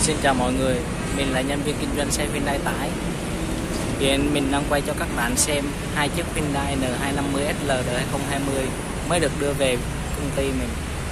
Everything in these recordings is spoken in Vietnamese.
Xin chào mọi người, mình là nhân viên kinh doanh xe Hyundai tải. Hiện mình đang quay cho các bạn xem hai chiếc Hyundai N250 SL đời 2020 mới được đưa về công ty mình.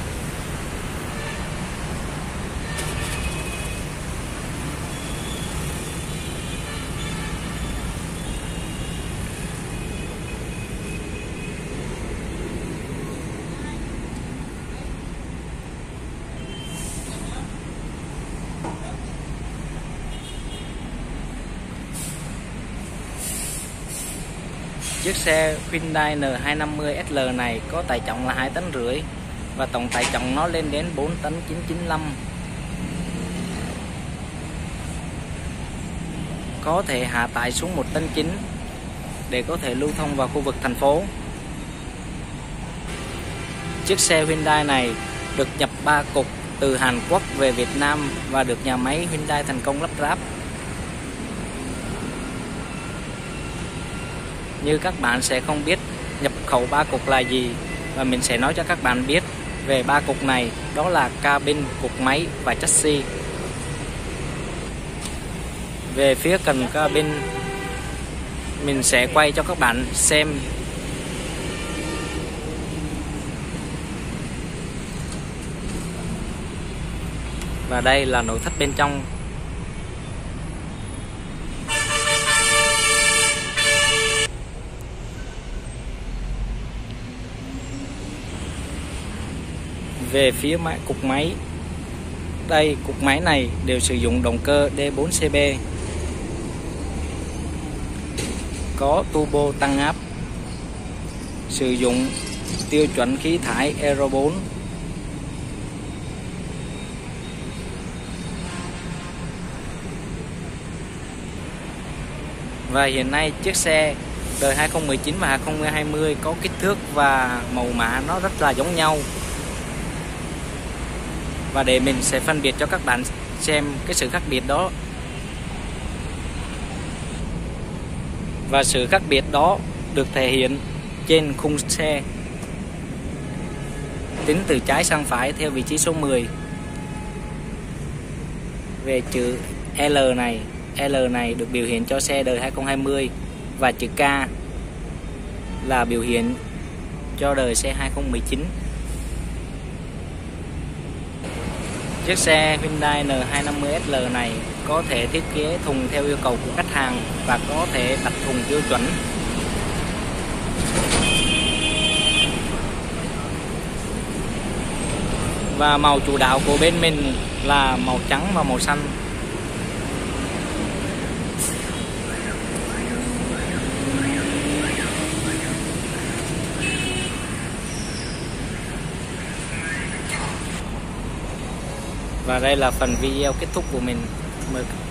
Chiếc xe Hyundai N250 SL này có tải trọng là 2,5 tấn và tổng tải trọng nó lên đến 4,995 tấn. Có thể hạ tải xuống 1,9 tấn để có thể lưu thông vào khu vực thành phố. Chiếc xe Hyundai này được nhập 3 cục từ Hàn Quốc về Việt Nam và được nhà máy Hyundai thành công lắp ráp. Như các bạn sẽ không biết nhập khẩu 3 cục là gì, và mình sẽ nói cho các bạn biết về 3 cục này, đó là cabin, cục máy và chassis. Về phía cần cabin, mình sẽ quay cho các bạn xem. Và đây là nội thất bên trong. Về phía cục máy, đây cục máy này đều sử dụng động cơ D4CB, có turbo tăng áp, sử dụng tiêu chuẩn khí thải Euro 4. Và hiện nay chiếc xe đời 2019 và 2020 có kích thước và màu mã nó rất là giống nhau. Và để mình sẽ phân biệt cho các bạn xem cái sự khác biệt đó. Và sự khác biệt đó được thể hiện trên khung xe, tính từ trái sang phải theo vị trí số 10. Về chữ L này được biểu hiện cho xe đời 2020 và chữ K là biểu hiện cho đời xe 2019. Chiếc xe Hyundai N250 SL này có thể thiết kế thùng theo yêu cầu của khách hàng và có thể đặt thùng tiêu chuẩn. Và màu chủ đạo của bên mình là màu trắng và màu xanh. Và đây là phần video kết thúc của mình. Mời